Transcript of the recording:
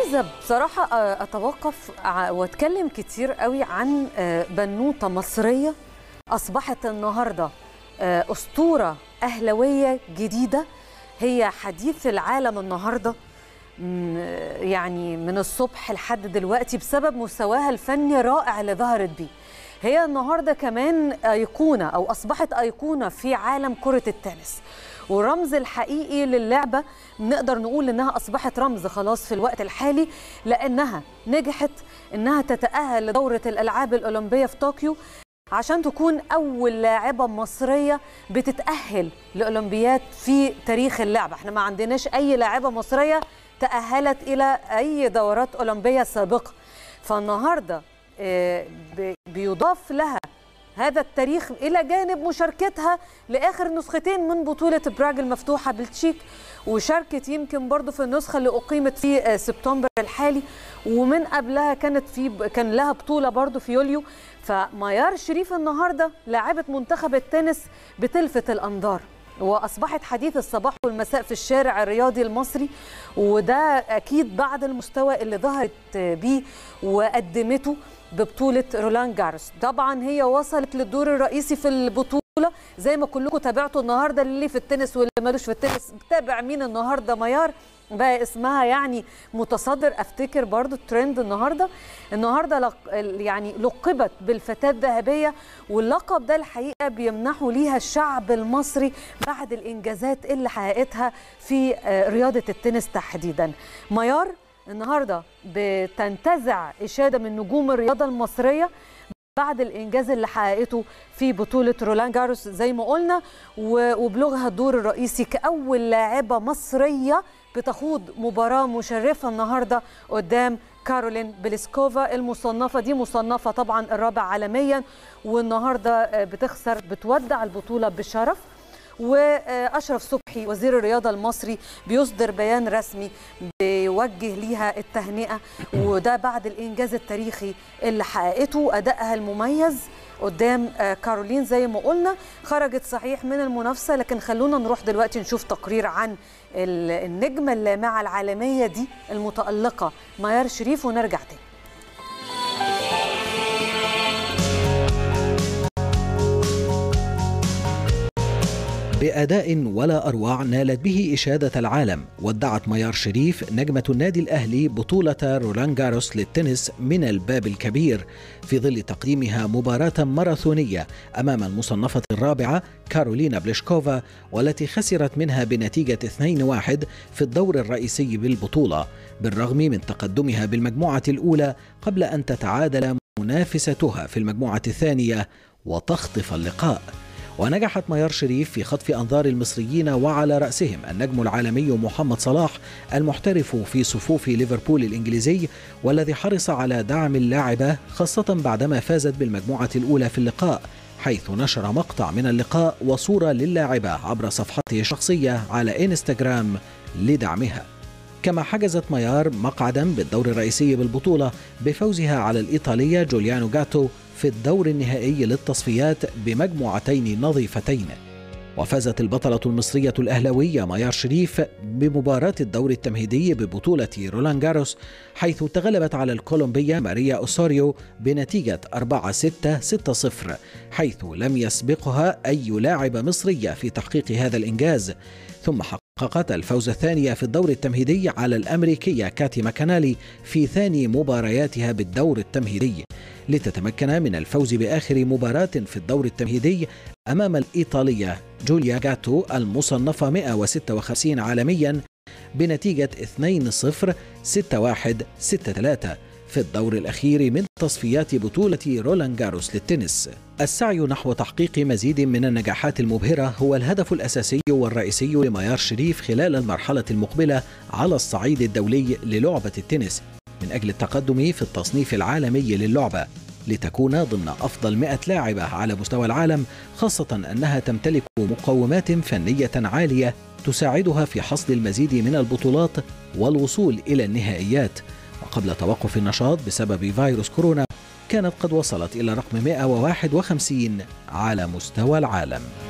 عايزة بصراحة أتوقف وأتكلم كتير قوي عن بنوتة مصرية أصبحت النهاردة أسطورة أهلوية جديدة. هي حديث العالم النهاردة، يعني من الصبح لحد دلوقتي بسبب مستواها الفني الرائع اللي ظهرت بيه. هي النهاردة كمان أيقونة أو أصبحت أيقونة في عالم كرة التنس، والرمز الحقيقي للعبة نقدر نقول إنها أصبحت رمز خلاص في الوقت الحالي، لأنها نجحت إنها تتأهل لدورة الألعاب الأولمبية في طوكيو عشان تكون أول لاعبة مصرية بتتأهل لأولمبياد في تاريخ اللعبة. احنا ما عندناش أي لاعبة مصرية تأهلت إلى أي دورات أولمبية سابقة، فالنهاردة بيضاف لها هذا التاريخ إلى جانب مشاركتها لآخر نسختين من بطولة براغ المفتوحة بالتشيك، وشاركت يمكن برضو في النسخة اللي أقيمت في سبتمبر الحالي، ومن قبلها كان لها بطولة برضو في يوليو. فميار شريف النهاردة لاعبة منتخب التنس بتلفت الأنظار، وأصبحت حديث الصباح والمساء في الشارع الرياضي المصري، وده أكيد بعد المستوى اللي ظهرت بيه وقدمته ببطولة رولان جاروس. طبعا هي وصلت للدور الرئيسي في البطولة زي ما كلكم تابعتوا النهاردة، اللي في التنس واللي مالوش في التنس بتابع مين النهاردة. ميار بقى اسمها يعني متصدر، افتكر برضو الترند النهاردة يعني لقبت بالفتاة الذهبية، واللقب ده الحقيقة بيمنحوا ليها الشعب المصري بعد الإنجازات اللي حققتها في رياضة التنس تحديدا. ميار النهاردة بتنتزع إشادة من نجوم الرياضة المصرية بعد الإنجاز اللي حققته في بطولة رولان جاروس زي ما قلنا، وبلغها الدور الرئيسي كأول لاعبة مصرية بتخوض مباراة مشرفة النهاردة قدام كارولين بليسكوفا. المصنفة دي مصنفة طبعا الرابع عالميا، والنهاردة بتودع البطولة بشرف. وأشرف صبحي وزير الرياضة المصري بيصدر بيان رسمي بيوجه ليها التهنئة، وده بعد الإنجاز التاريخي اللي حققته. أدائها المميز قدام كارولين زي ما قلنا خرجت صحيح من المنافسة، لكن خلونا نروح دلوقتي نشوف تقرير عن النجمة اللامعة العالمية دي المتألقة ميار شريف ونرجع تاني. بأداء ولا أروع نالت به إشادة العالم، ودعت ميار شريف نجمة النادي الأهلي بطولة رولان جاروس للتنس من الباب الكبير في ظل تقديمها مباراة ماراثونية أمام المصنفة الرابعة كارولينا بليشكوفا، والتي خسرت منها بنتيجة 2-1 في الدور الرئيسي بالبطولة، بالرغم من تقدمها بالمجموعة الأولى قبل أن تتعادل منافستها في المجموعة الثانية وتخطف اللقاء. ونجحت ميار شريف في خطف أنظار المصريين وعلى رأسهم النجم العالمي محمد صلاح المحترف في صفوف ليفربول الإنجليزي، والذي حرص على دعم اللاعبة خاصة بعدما فازت بالمجموعة الأولى في اللقاء، حيث نشر مقطع من اللقاء وصورة للاعبة عبر صفحته الشخصية على إنستغرام لدعمها. كما حجزت ميار مقعدا بالدور الرئيسي بالبطولة بفوزها على الإيطالية جوليانو جاتو في الدور النهائي للتصفيات بمجموعتين نظيفتين. وفازت البطلة المصرية الأهلاوية ميار شريف بمباراة الدور التمهيدي ببطولة رولان جاروس، حيث تغلبت على الكولومبية ماريا أوسوريو بنتيجة 4-6 6-0، حيث لم يسبقها أي لاعبة مصرية في تحقيق هذا الإنجاز. ثم حققت الفوز الثاني في الدور التمهيدي على الأمريكية كاتي ماكانالي في ثاني مبارياتها بالدور التمهيدي، لتتمكن من الفوز بآخر مباراة في الدور التمهيدي أمام الإيطالية جوليا جاتو المصنفة 156 عالميا بنتيجة 2-0 6-1 6-3 في الدور الأخير من تصفيات بطولة رولان جاروس للتنس. السعي نحو تحقيق مزيد من النجاحات المبهرة هو الهدف الأساسي والرئيسي لميار شريف خلال المرحلة المقبلة على الصعيد الدولي للعبة التنس، من أجل التقدم في التصنيف العالمي للعبة لتكون ضمن أفضل 100 لاعبة على مستوى العالم، خاصة أنها تمتلك مقومات فنية عالية تساعدها في حصد المزيد من البطولات والوصول إلى النهائيات. وقبل توقف النشاط بسبب فيروس كورونا كانت قد وصلت إلى رقم 151 على مستوى العالم.